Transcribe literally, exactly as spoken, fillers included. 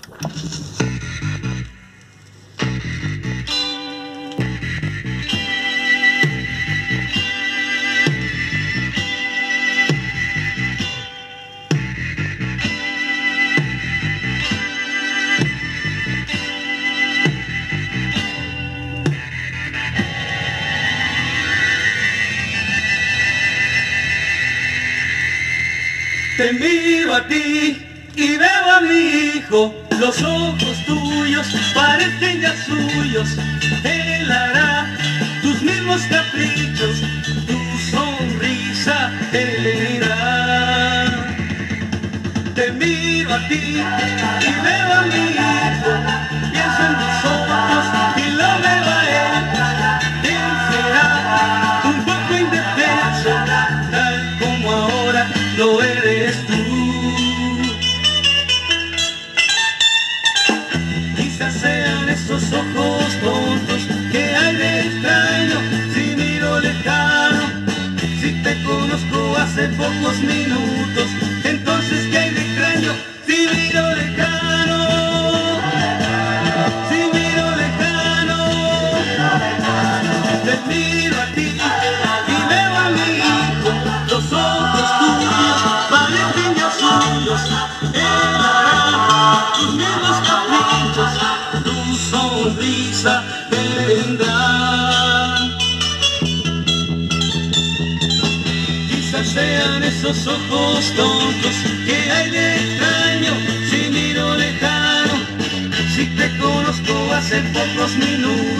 Te miro a ti y veo a mi hijo, los ojos tuyos parecen ya suyos. Él hará tus mismos caprichos, tu sonrisa él irá. Te miro a ti y veo a mi hijo, pienso en tus ojos y lo veo a él. Él será un poco indefenso, tal como ahora lo eres tú. Quizás sean esos ojos tontos que hay de extraño si miro lejano. Si te conozco hace pocos minutos, entonces ¿qué hay de extraño si miro lejano? Si miro lejano, te miro a ti y veo a mi hijo, los ojos tuyos parecen ya suyos. Él hará tus mismos caprichos, tu sonrisa vendrá. Quizás sean esos ojos tontos que hay de extraño si miro lejano. Si te conozco hace pocos minutos,